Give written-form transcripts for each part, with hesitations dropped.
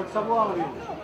doit le savoir, lui.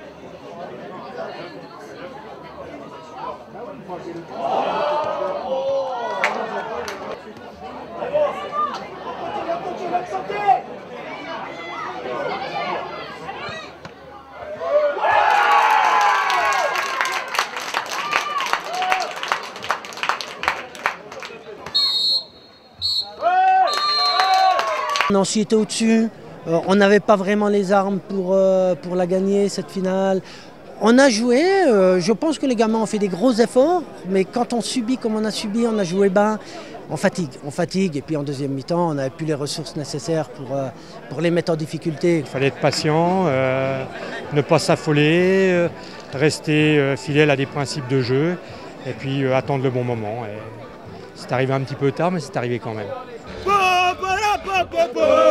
Nancy était au-dessus, on n'avait pas vraiment les armes pour la gagner cette finale. On a joué, je pense que les gamins ont fait des gros efforts, mais quand on subit comme on a subi, on a joué bas, on fatigue. Et puis en deuxième mi-temps, on n'avait plus les ressources nécessaires pour les mettre en difficulté. Il fallait être patient, ne pas s'affoler, rester fidèle à des principes de jeu et puis attendre le bon moment. C'est arrivé un petit peu tard, mais c'est arrivé quand même.